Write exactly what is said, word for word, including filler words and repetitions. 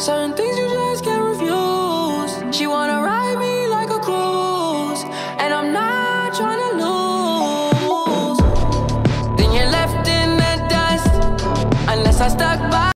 Certain things you just can't refuse. She wanna ride me like a cruise, and I'm not trying to lose. Then you're left in the dust, unless I stuck by